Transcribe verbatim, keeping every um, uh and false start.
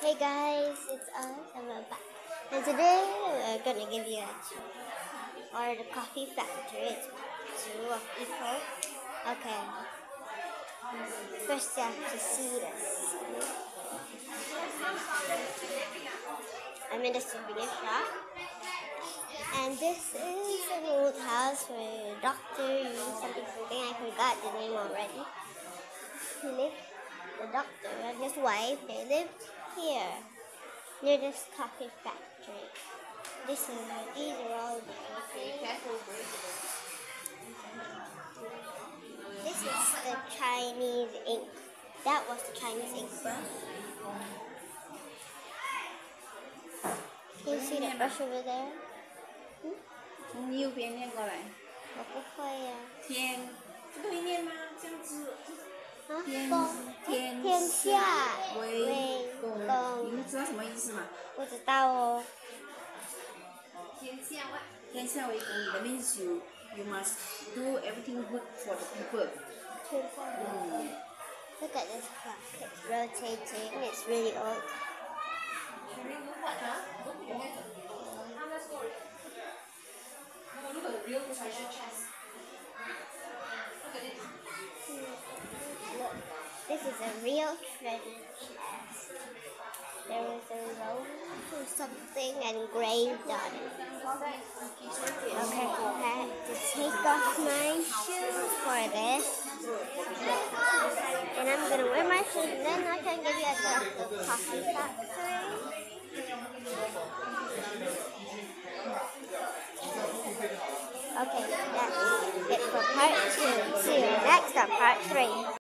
Hey guys, it's us, and we're back. And today we're gonna give you a tour or the coffee factory. It's two of equal. Okay. First you have to see this. I'm in the souvenir shop. And this is an old house where a doctor used something something I forgot the name already. He lived the doctor and his wife, they lived here. Near this coffee factory. This is these are all This is the Chinese ink. That was the Chinese ink brush. Can you see the brush over there? 从右边念过来。 我不会呀。 天，这个会念吗？这样子。 啊， 天公天天下为为公， 公。 你们知道什么意思吗？ 不知道哦。 天下为天下为公 ，that means you you must do everything good for the people. Mm. Look at this clock. It's rotating. It's really old. Look, this is a real treasure chest. There is a rose or something engraved on it. Okay, I have to take off my shoes for this. And I'm gonna wear my shoes and then I can give you a tour of the coffee factory. Okay, that's it for part two. See you next on part three.